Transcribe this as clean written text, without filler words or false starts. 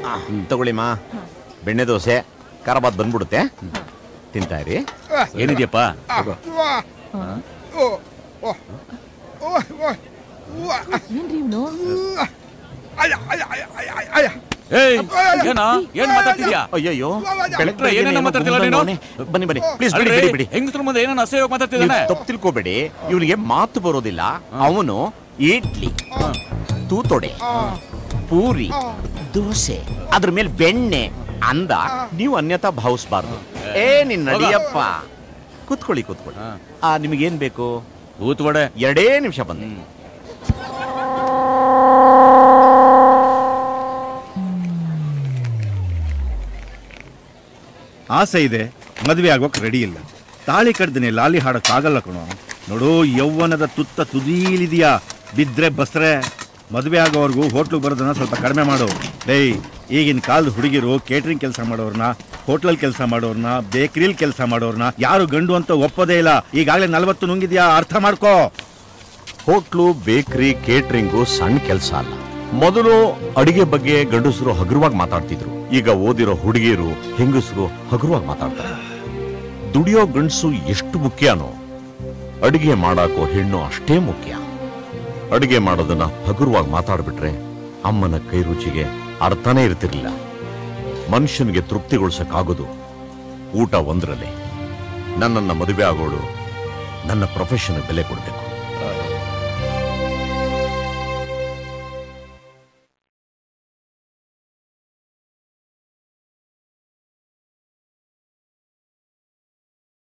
ತಗೊಳ್ಳಿಮ್ಮ. ಬೆಣ್ಣೆ ದೋಸೆ ಖಾರಬಾತ್ ಬಂದ್ಬಿಡುತ್ತೆ, ತಿಂತಾ ಇರಿ. ಏನಿದೆಯಪ್ಪ? ಏನ್ ಮಾತಾಡ್ತಿದ್ಯಾ? ಅಯ್ಯೋ ಏನೇನೋ ಮಾತಾಡ್ತಿಲ್ಲ ನೀನು. ಬನ್ನಿ ಬನ್ನಿ ಪ್ಲೀಸ್, ಬಿಡಿ. ಹೆಂಗಸ್ರ ಮುಂದೆ ಏನೇನು ಅಸಹ್ಯವಾಗಿ ಮಾತಾಡ್ತಿದ್ದಾನೆ. ತಪ್ಪು ತಿಳ್ಕೊಬೇಡಿ, ಇವನಿಗೆ ಮಾತು ಬರೋದಿಲ್ಲ. ಅವನು ಇಡ್ಲಿ, ತೂತೊಡೆ, ಪೂರಿ, ದೋಸೆ, ಅದ್ರ ಮೇಲೆ ಬೆಣ್ಣೆ ಅಂದ ನೀವು ಅನ್ಯತಾ ಭಾವಿಸಬಾರ್ದು. ನಿನ್ ನಡಿಯಪ್ಪ. ಕೂತ್ಕೊಳ್ಳಿ. ನಿಮಗೇನ್ ಬೇಕು? ಊತ್ವಡೆ. 2 ನಿಮಿಷ ಬಂದ. ಆಸೆ ಇದೆ, ಮದುವೆ ಆಗೋಕ್ ರೆಡಿ ಇಲ್ಲ. ತಾಳಿ ಕಡ್ದಿನಿ, ಲಾಲಿ ಹಾಡಕ್ಕಾಗಲ್ಲ ಕಣೋ. ನೋಡು, ಯೌವನದ ತುತ್ತ ತುದೀಲಿದೆಯಾ, ಬಿದ್ರೆ ಬಸ್ರೆ. ಮದುವೆ ಆಗೋವರೆಗೂ ಹೋಟ್ಲಿಗೆ ಬರೋದನ್ನ ಸ್ವಲ್ಪ ಕಡಿಮೆ ಮಾಡು. ಈಗಿನ ಕಾಲದ ಹುಡುಗಿರು ಕೇಟ್ರಿಂಗ್ ಕೆಲಸ ಮಾಡೋರ್ನ, ಹೋಟ್ಲಲ್ಲಿ ಕೆಲಸ ಮಾಡೋರ್ನ, ಬೇಕರಿಲಿ ಕೆಲಸ ಮಾಡೋರ್ನ ಯಾರು ಗಂಡು ಅಂತ ಒಪ್ಪೋದೇ ಇಲ್ಲ. ಈಗಾಗಲೇ 40 ನುಂಗಿದ್ಯಾ, ಅರ್ಥ ಮಾಡ್ಕೋ. ಹೋಟ್ಲು, ಬೇಕರಿ, ಕೇಟ್ರಿಂಗು ಸಣ್ಣ ಕೆಲಸ ಅಲ್ಲ. ಮೊದಲು ಅಡಿಗೆ ಬಗ್ಗೆ ಗಂಡಸರು ಹಗುರವಾಗಿ ಮಾತಾಡ್ತಿದ್ರು. ಈಗ ಓದಿರೋ ಹುಡುಗಿಯರು, ಹೆಂಗಸರು ಹಗುರವಾಗಿ ಮಾತಾಡ್ತಾರೆ. ದುಡಿಯೋ ಗಂಡಸು ಎಷ್ಟು ಮುಖ್ಯನೋ, ಅಡಿಗೆ ಮಾಡಾಕೋ ಹೆಣ್ಣು ಅಷ್ಟೇ ಮುಖ್ಯ. ಅಡಿಗೆ ಮಾಡೋದನ್ನ ಹಗುರವಾಗಿ ಮಾತಾಡ್ಬಿಟ್ರೆ ಅಮ್ಮನ ಕೈ ರುಚಿಗೆ ಅರ್ಥನೇ ಇರ್ತಿರ್ಲಿಲ್ಲ. ಮನುಷ್ಯನಿಗೆ ತೃಪ್ತಿಗೊಳಿಸಕ್ಕಾಗೋದು ಊಟ ಒಂದರಲ್ಲೇ. ನನ್ನನ್ನ ಮದುವೆ ಆಗೋಳು ನನ್ನ ಪ್ರೊಫೆಷನ್ ಬೆಲೆ ಕೊಡಬೇಕು.